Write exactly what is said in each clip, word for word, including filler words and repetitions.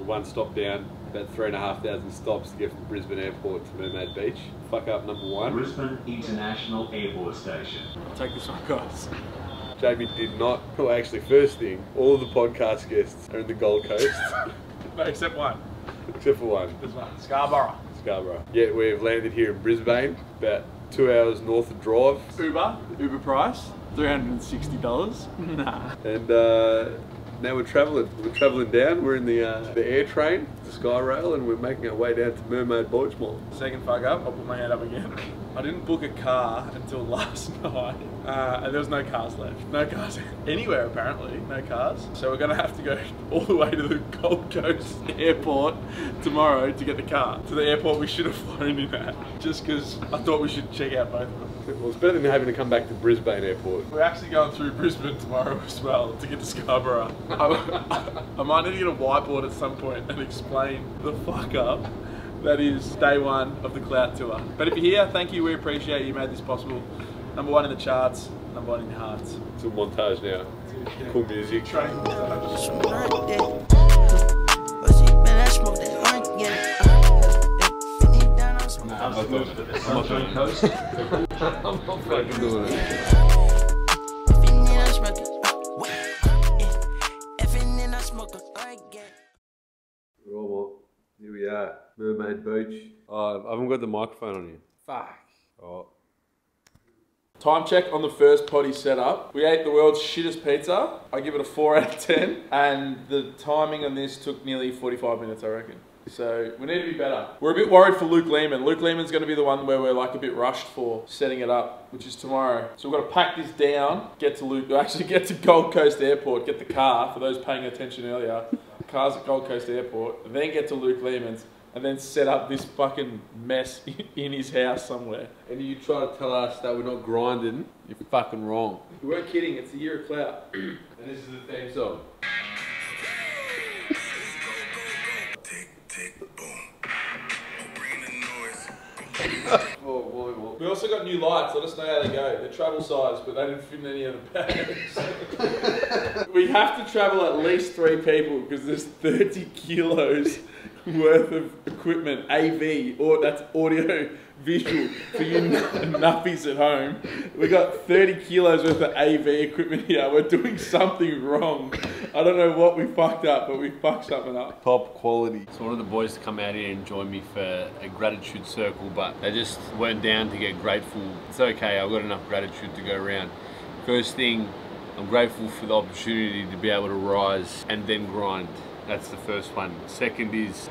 We're one stop down, about three and a half thousand stops to get from Brisbane Airport to Mermaid Beach. Fuck up number one. Brisbane International Airport Station. I'll take this one, guys. Jamie did not, well actually first thing, all of the podcast guests are in the Gold Coast. No, except one. Except for one. There's one. Scarborough. Scarborough. Yet we've landed here in Brisbane, about two hours north of drive. Uber, Uber price, three hundred and sixty dollars. Nah. And uh, now we're travelling. We're travelling down. We're in the uh, the air train, the Skyrail, and we're making our way down to Mermaid Beach Mall. Second fuck up, I'll put my hand up again. I didn't book a car until last night, uh, and there was no cars left. No cars anywhere apparently, no cars. So we're gonna have to go all the way to the Gold Coast airport tomorrow to get the car. To the airport we should have flown in at, just because I thought we should check out both of them. Well, it's better than having to come back to Brisbane Airport. We're actually going through Brisbane tomorrow as well to get to Scarborough. I, I might need to get a whiteboard at some point and explain the fuck up that is day one of the Clout Tour. But if you're here, thank you, we appreciate you made this possible. Number one in the charts, number one in your hearts. It's a montage now. Cool music. Training montage. I'm not doing it. I'm not doing it. I'm not fucking doing it. Here we are, Mermaid Beach. Oh, I haven't got the microphone on you. Fuck. Oh. Time check on the first potty setup. We ate the world's shittest pizza. I give it a four out of ten. And the timing on this took nearly forty-five minutes, I reckon. So we need to be better. We're a bit worried for Luke Lehman. Luke Lehman's going to be the one where we're like a bit rushed for setting it up, which is tomorrow. So we've got to pack this down, get to Luke, actually get to Gold Coast Airport, get the car, for those paying attention earlier. Cars at Gold Coast Airport, then get to Luke Lehman's, and then set up this fucking mess in his house somewhere. And you try to tell us that we're not grinding, you're fucking wrong. We weren't kidding, it's the year of Clout. And this is the theme song. Oh, we also got new lights, let us know how they go. They're travel size, but they didn't fit in any of the bags. We have to travel at least three people because there's thirty kilos worth of equipment, A V, or that's audio visual for you nuppies at home. We got thirty kilos worth of A V equipment here. We're doing something wrong. I don't know what we fucked up, but we fucked something up. Top quality. So I wanted the boys to come out here and join me for a gratitude circle, but they just weren't down to get grateful. It's okay, I've got enough gratitude to go around. First thing, I'm grateful for the opportunity to be able to rise and then grind. That's the first one. Second is,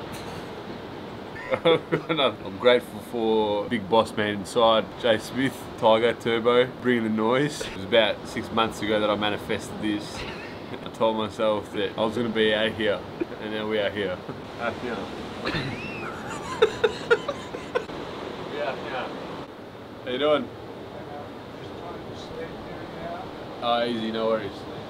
I'm grateful for big boss man inside, Jay Smith, Tiger Turbo, bringing the noise. It was about six months ago that I manifested this. I told myself that I was going to be out here, and now we are here. Out here. We are here. How you doing? Oh, easy, no worries.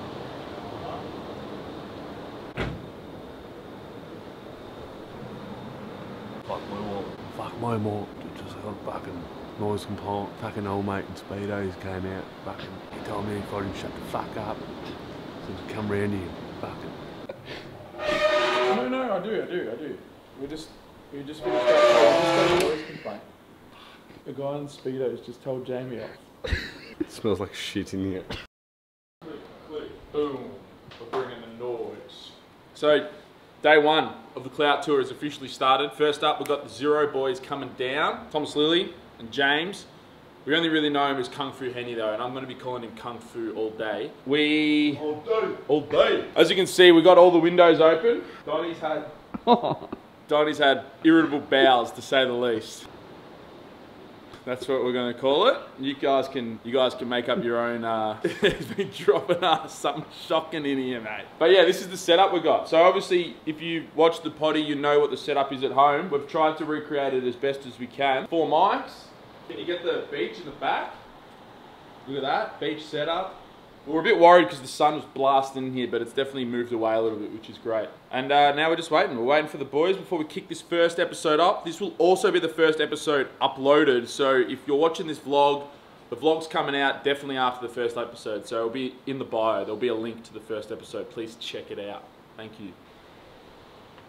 Fuck my mom. Fuck my mom. Just got a fucking noise complaint. Fucking old mate in Speedos came out. Fucking, he told me if I didn't shut the fuck up, so to come round here. Fucking. No, no, I do, I do, I do. We just, we just finished up. We just got a noise complaint. The guy in Speedos just told Jamie off. It smells like shit in here. Click, click, boom. We're bringing the noise. So, day one of the Clout Tour has officially started. First up, we've got the Zero boys coming down. Thomas Lilly and James. We only really know him as Kung Fu Henny though, and I'm going to be calling him Kung Fu all day. We... All day. All day. As you can see, we got all the windows open. Donnie's had... Donnie's had irritable bowels, to say the least. That's what we're going to call it. You guys can you guys can make up your own. Uh, he's been dropping us something shocking in here, mate. But yeah, this is the setup we got. So obviously, if you watch the potty, you know what the setup is at home. We've tried to recreate it as best as we can. Four mics. Can you get the beach in the back? Look at that, beach setup. We're a bit worried because the sun was blasting in here, but it's definitely moved away a little bit, which is great. And uh, now we're just waiting. We're waiting for the boys before we kick this first episode up. This will also be the first episode uploaded, so if you're watching this vlog, the vlog's coming out definitely after the first episode, so it'll be in the bio. There'll be a link to the first episode. Please check it out. Thank you.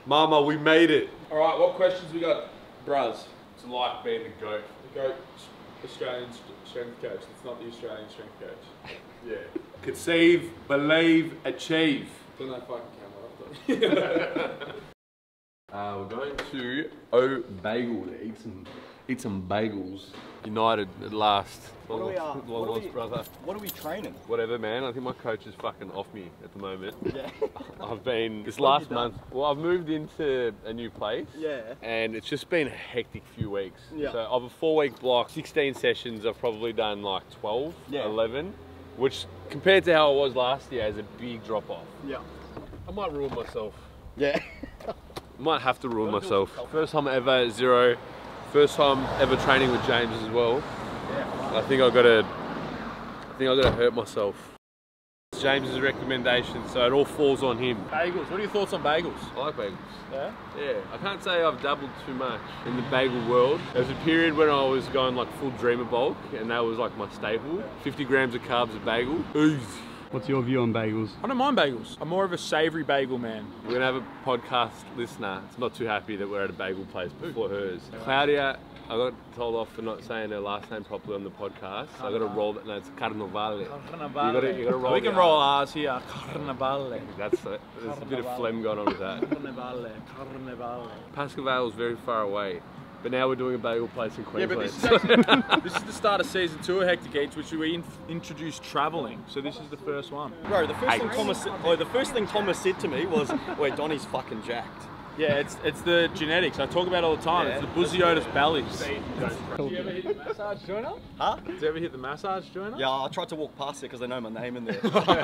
Mama, we made it. All right, what questions we got, Braz? It's like being the goat. The GOAT Australian st- strength coach. It's not the Australian strength coach. Yeah. Conceive, believe, achieve. Turn that fucking camera off. Uh, we're going to O Bagel to eat some, eat some bagels. United at last. What are we, uh, Long what are lost we- brother. What are we training? Whatever, man. I think my coach is fucking off me at the moment. Yeah. I've been this What have last you done? month. Well, I've moved into a new place. Yeah. And it's just been a hectic few weeks. Yeah. So of a four-week block, sixteen sessions, I've probably done like twelve, Yeah. eleven, which compared to how it was last year is a big drop off. Yeah. I might ruin myself. Yeah. Might have to ruin myself. First time ever at zero. First time ever training with James as well. Yeah. I think I gotta. I think I gotta hurt myself. It's James's recommendation, so it all falls on him. Bagels. What are your thoughts on bagels? I like bagels. Yeah. Yeah, I can't say I've dabbled too much in the bagel world. There was a period when I was going like full dreamer bulk, and that was like my staple. fifty grams of carbs a bagel. Easy. What's your view on bagels? I don't mind bagels. I'm more of a savoury bagel man. We're gonna have a podcast listener. It's not too happy that we're at a bagel place before hers. Claudia, I got told off for not saying her last name properly on the podcast. So I got to roll it. No, it's Carnavale. You gotta, you gotta roll We the can R. roll ours here. Carnavale. That's it. There's a bit of phlegm going on with that. Carnavale. Carnavale. Pascoe is very far away, but now we're doing a bagel place in Yeah, Queensland. but this is, actually, this is the start of season two of Hectic Eats, which we in- introduced travelling. So this is the first one. Bro, the first thing Thomas, oh, the first thing Thomas said to me was, "Wait, Donnie's fucking jacked." Yeah, it's it's the genetics. I talk about it all the time. Yeah. It's the Busiotis bellies. Did you ever hit the massage joiner? Huh? Did you ever hit the massage joiner? Yeah, I tried to walk past it because they know my name in there.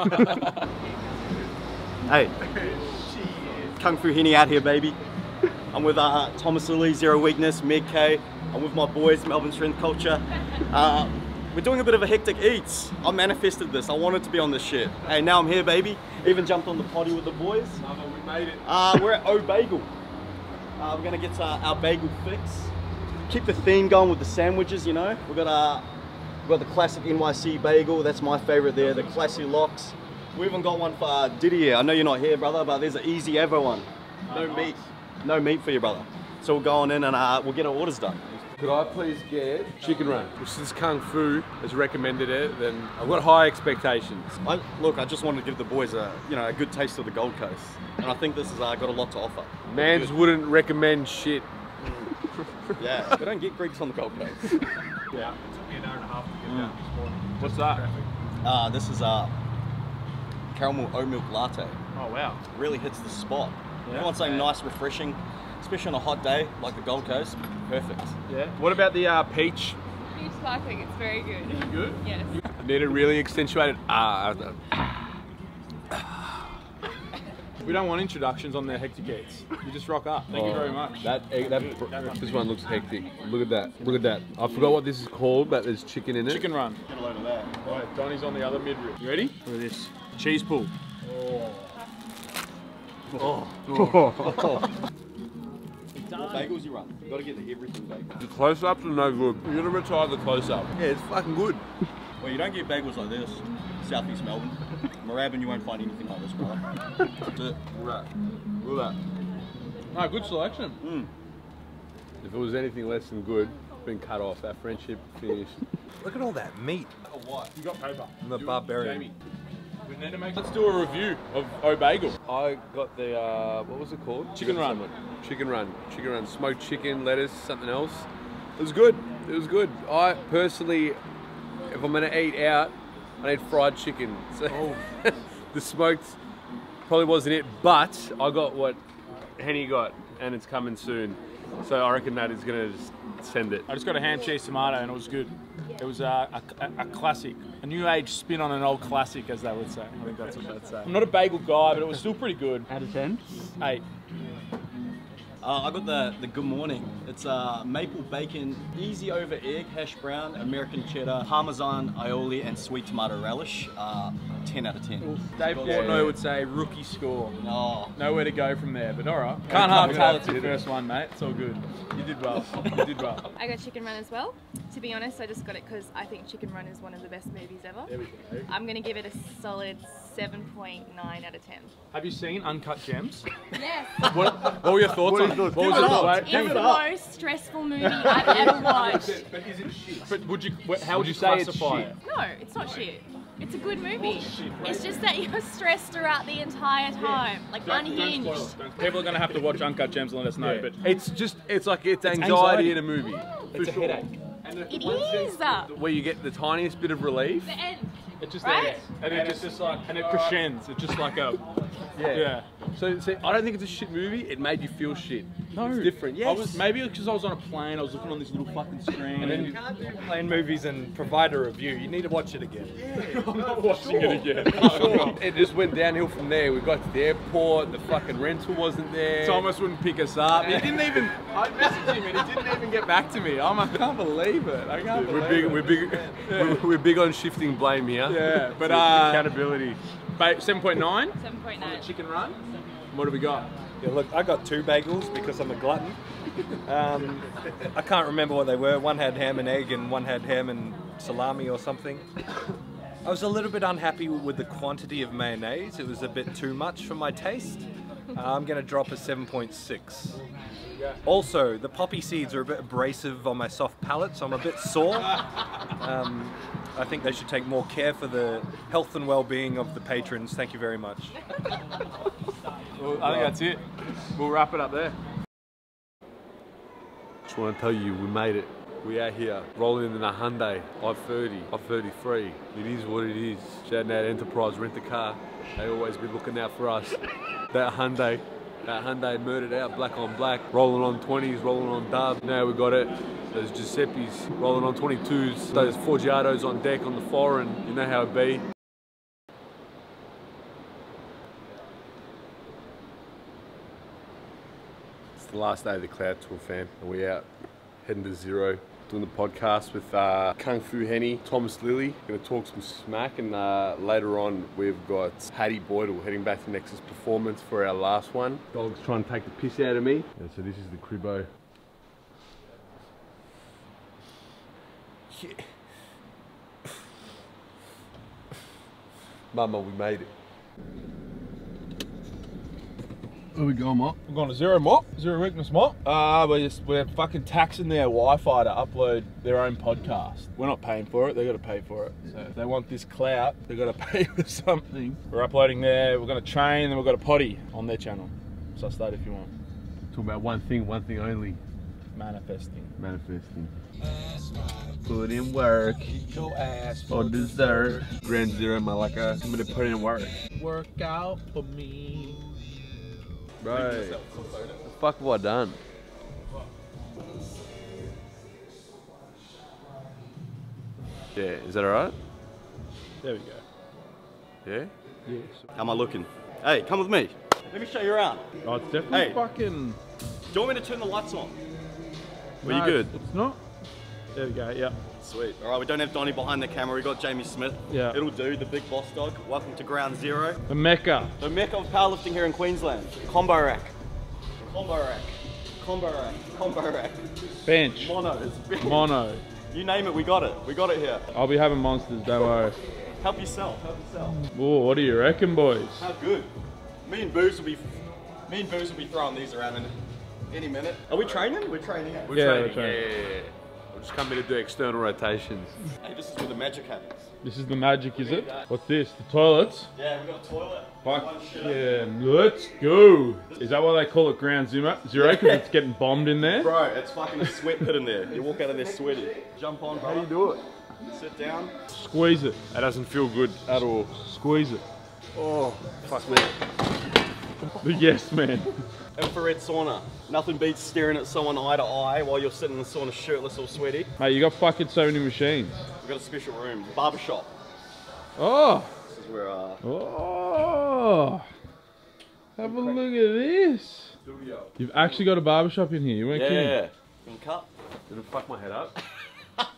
Hey, Kung Fu Henny out here, baby. I'm with uh, Thomas Lilly, Zero Weakness, Meg K. I'm with my boys, Melbourne Strength Culture. Uh, we're doing a bit of a Hectic Eats. I manifested this. I wanted to be on this shit. Hey, now I'm here, baby. Even jumped on the potty with the boys. Mama, we made it. Uh, we're at O Bagel. Uh, we're gonna get uh, our bagel fix. Keep the theme going with the sandwiches, you know. We've got uh, we've got the classic N Y C bagel. That's my favorite there. The classy locks. We even got one for uh, Didier. I know you're not here, brother, but there's an easy ever one. No nice. meat, no meat for you, brother. So we'll go on in and uh, we'll get our orders done. Could I please get chicken run? Since Kung Fu has recommended it, then I've got high expectations. I, look, I just wanted to give the boys a, you know, a good taste of the Gold Coast, and I think this has uh, got a lot to offer. Mans wouldn't recommend shit. Yeah, we don't get Greeks on the Gold Coast. Yeah. It took me an hour and a half to get down this morning. What's that? Uh, this is uh, caramel oat milk latte. Oh wow. Really hits the spot. Yeah. You want something nice, refreshing, especially on a hot day like the Gold Coast. Perfect. Yeah. What about the uh, peach? Peach sparkling, it's very good. Good. Yes. Need a really accentuated ah. We don't want introductions on their Hectic Eats. You just rock up. Thank you very much. That, eh, that this one looks hectic. Look at that. Look at that. I forgot what this is called, but there's chicken in it. Chicken run. Get a load of that. All right, Donnie's on the other midriff. You ready? Look at this. Cheese pull. What bagels you run? You got to get the everything bagel. The close-ups are no good. You gotta retire the close-up. Yeah, it's fucking good. Well, you don't get bagels like this. Southeast Melbourne. Moorabbin, you won't find anything like this, brother. That's it. Look at that. Look at that. No, good selection. Mm. If it was anything less than good, it's been cut off. Our friendship finished. Look at all that meat. You got paper. I'm the You- barbarian. Jamie. We need to make. Let's do a review of O Bagel. I got the, uh, what was it called? Chicken You got run. something. Chicken run. Chicken run. Smoked chicken, lettuce, something else. It was good. It was good. I personally, if I'm gonna eat out, I need fried chicken. So Oh. the smoked probably wasn't it, but I got what Henny got, and it's coming soon. So I reckon that is gonna just send it. I just got a ham cheese tomato and it was good. It was uh, a, a, a classic, a new age spin on an old classic, as they would say. I think that's what they'd say. I'm not a bagel guy, but it was still pretty good. Out of ten? Eight. Uh, I got the, the Good Morning. It's uh, maple bacon, easy over egg, hash brown, American cheddar, Parmesan, aioli, and sweet tomato relish. Uh, ten out of ten. Dave Portnoy would say rookie score. Oh. Nowhere to go from there, but alright. Can't hard tell it's your first one, mate. It's all good. You did well. You did well. I got Chicken Run as well. To be honest, I just got it because I think Chicken Run is one of the best movies ever. There we go. I'm going to give it a solid seven point nine out of ten. Have you seen Uncut Gems? Yes. What, what were your thoughts on it? What was Give your it up. thoughts? It's the most stressful movie I've ever watched. But is it shit? But would you, wh- how would you, you say it's classify shit? it? No, it's not shit. It's a good movie. It's just that you're stressed throughout the entire time, like unhinged. People are going to have to watch Uncut Gems and let us know, but It's just, it's like, it's anxiety, anxiety. in a movie. it's a sure. headache. It is. The Where you get the tiniest bit of relief. end. It just Right? ends. And it just, just like, and it crescends. It's just like a, Yeah. yeah. So, see, I don't think it's a shit movie. It made you feel shit. No, It's different. Yes. I was, maybe because I was on a plane, I was looking on this little fucking screen. And then you can't do plane movies and provide a review. You need to watch it again. I'm not watching it again. It just went downhill from there. We got to the airport. The fucking rental wasn't there. Thomas wouldn't pick us up. He didn't even. I messaged him and he didn't even get back to me. I'm, I can't believe it. I can't We're believe big. it. We're big. We're, we're big on shifting blame here. Yeah, but uh, accountability. seven point nine. seven point nine. Chicken Run. What have we got? Yeah, look, I got two bagels because I'm a glutton. Um, I can't remember what they were. One had ham and egg and one had ham and salami or something. I was a little bit unhappy with the quantity of mayonnaise. It was a bit too much for my taste. Uh, I'm going to drop a seven point six. Also, the poppy seeds are a bit abrasive on my soft palate, so I'm a bit sore. Um, I think they should take more care for the health and well-being of the patrons. Thank you very much. Well, I think that's it. We'll wrap it up there. Just want to tell you, we made it. We out here rolling in a Hyundai i thirty, i thirty-three. It is what it is. Shouting out Enterprise Rent a Car. They always been looking out for us. That Hyundai, that Hyundai murdered out, black on black, rolling on twenties, rolling on dubs. Now we got it. Those Giuseppe's rolling on twenty-twos. Those Forgiatos on deck on the foreign. You know how it be. It's the last day of the Cloud Tour, fam, and we're out heading to Zero, doing the podcast with uh, Kung Fu Henny, Thomas Lilly. Going to talk some smack, and uh, later on we've got Hattie Boydell heading back to Nexus Performance for our last one. Dog's trying to take the piss out of me. And so this is the cribbo. Yeah. Mama, we made it. Where we going, Mop? We're going to Zero Mop, Zero Weakness Mop. Uh, we're just, we're fucking taxing their Wi-Fi to upload their own podcast. We're not paying for it, they've got to pay for it. So if they want this clout, they've got to pay for something. We're uploading there, we're going to train, then we've got a potty on their channel. Suss that if you want. Talking about one thing, one thing only. Manifesting. Manifesting. Put in work. Your ass for dessert. Grand Zero Malacca. I'm gonna put in work. Work out for me. Right. What the fuck have I done? Yeah, is that alright? There we go. Yeah? Yes. How am I looking? Hey, come with me. Let me show you around. Oh, it's definitely Hey. fucking... Do you want me to turn the lights on? Were No, you good? It's not. There we go, yeah. Sweet. All right, we don't have Donnie behind the camera. We got Jamie Smith. Yeah. It'll do, the big boss dog. Welcome to Ground Zero. The Mecca. The mecca of powerlifting here in Queensland. Combo rack. Combo rack. Combo rack. Combo rack. Bench. Mono. It's Mono. You name it, we got it. We got it here. I'll be having monsters, don't worry. Help yourself. Help yourself. Whoa, what do you reckon, boys? How good. Me and Booze will be, me and Booze will be throwing these around in any minute. Are we training? We're training. We're Yeah, training. we're training. Yeah, yeah, yeah. We're just coming to do external rotations. Hey, this is where the magic happens. This is the magic, is it? What's this? The toilets? Yeah, we got a toilet. Fuck One shit. yeah, let's go. Is that why they call it Ground Zero? Zero because it's getting bombed in there? Bro, it's fucking a sweat pit in there. You walk out of there sweaty. Jump on, bro. How do you do it? Sit down. Squeeze it. That doesn't feel good at all. Squeeze it. Oh, fuck me. The yes man. Infrared sauna. Nothing beats staring at someone eye to eye while you're sitting in the sauna shirtless or sweaty. Mate, you got fucking so many machines. We've got a special room. Barbershop. Oh. This is where, uh... Oh. Have a look at this. You've actually got a barbershop in here. You weren't Yeah. kidding. Can cut. Did it fuck my head up?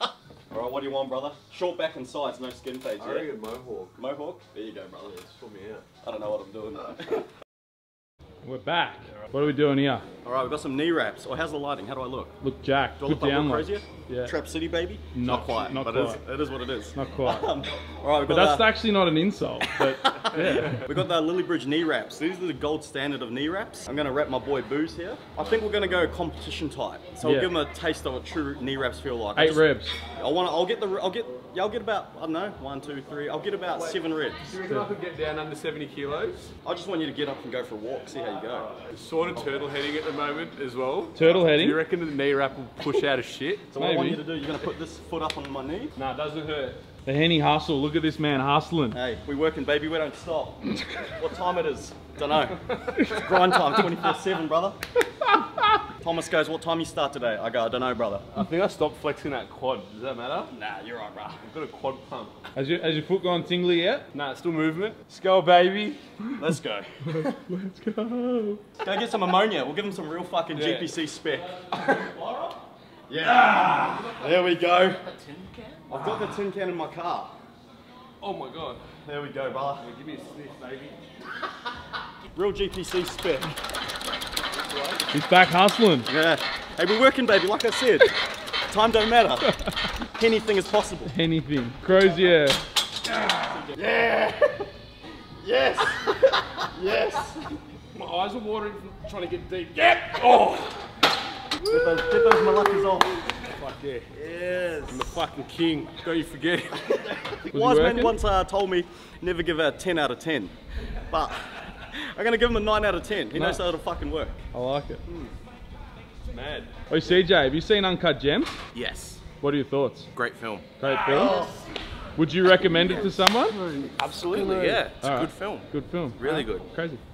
All right, what do you want, brother? Short back and sides, no skin fades, I yeah? reckon mohawk. Mohawk? There you go, brother. Yeah, sort me out. I don't know what I'm doing though. We're back. What are we doing here? All right, we've got some knee wraps. Oh, how's the lighting? How do I look? Look, Jack. Do I Good look like down Will low. Crozier? Yeah. Trap City, baby? Not- quite, not but quite. It, is, it is what it is. Not quite. Um, all right, we've But got that's the, actually not an insult. But yeah. we've got the Lillybridge knee wraps. These are the gold standard of knee wraps. I'm gonna wrap my boy Booze here. I think we're gonna go competition type. So Yeah. I'll give him a taste of what true knee wraps feel like. I Eight just- ribs. I want to. I'll get the. I'll get. Yeah, I'll get about. I don't know. One, two, three. I'll get about seven ribs. Do you reckon I could get down under seventy kilos? I just want you to get up and go for a walk. See how you go. Sort of turtle heading at the moment as well. Turtle heading? Do you reckon the knee wrap will push out of shit? So what I want you Maybe. to do, you're gonna put this foot up on my knee. Nah, it doesn't hurt. The Henny hustle. Look at this man hustling. Hey, we working, baby. We don't stop. What time it is? Don't know. It's grind time, twenty-four seven, brother. Thomas goes, what time you start today? I go, I don't know, brother. I think I stopped flexing that quad. Does that matter? Nah, you're right, bro. I've got a quad pump. Has your, has your foot gone tingly yet? Nah, it's still movement. Let's go, baby. Let's go. Let's go. Go get some ammonia. We'll give him some real fucking Yeah. G P C spec. Yeah. There we go. I've got the tin can in my car. Oh my god. There we go, brother. Give me a sniff, baby. Real G P C spec. He's back hustling. Yeah. Hey, we're working, baby. Like I said, time don't matter. Anything is possible. Anything. Crozier. Yeah. Yes. Yes. My eyes are watering from trying to get deep. Yeah! Oh! Get those, get those malakas off. Fuck yeah. Yes. I'm the fucking king. Don't you forget it. Wise man working? once uh, told me never give a ten out of ten, but I'm gonna give him a nine out of ten. He knows No. how to fucking work. I like it. It's mad. Oh, C J, have you seen Uncut Gems? Yes. What are your thoughts? Great film. Great film. Would you recommend it to someone? Absolutely, yeah. It's All a right. good film. Good film. Really All right. good. Crazy.